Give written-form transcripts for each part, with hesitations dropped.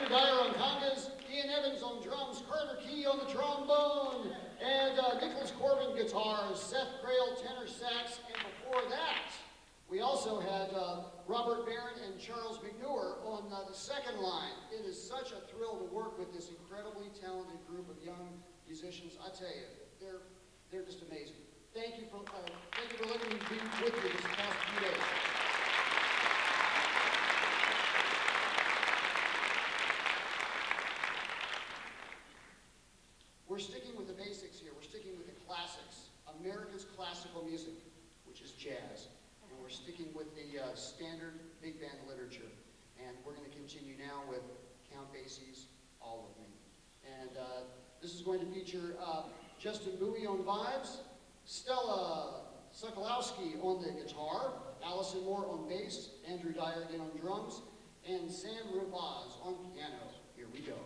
Andrew Dyer on congas, Ian Evans on drums, Carter Key on the trombone, and Nicholas Corbin guitars, Seth Crail tenor sax, and before that, we also had Robert Barron and Charles McNewer on the second line. It is such a thrill to work with this incredibly talented group of young musicians. I tell you, they're just amazing. Thank you for letting me be with you this past few days. We're sticking with the basics here. We're sticking with the classics, America's classical music, which is jazz. And we're sticking with the standard big band literature. And we're going to continue now with Count Basie's All of Me. And this is going to feature Justin Bowie on vibes, Stella Sokolowski on the guitar, Allison Moore on bass, Andrew Dyer again on drums, and Sam Rupaz on piano. Here we go.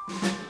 Thank you.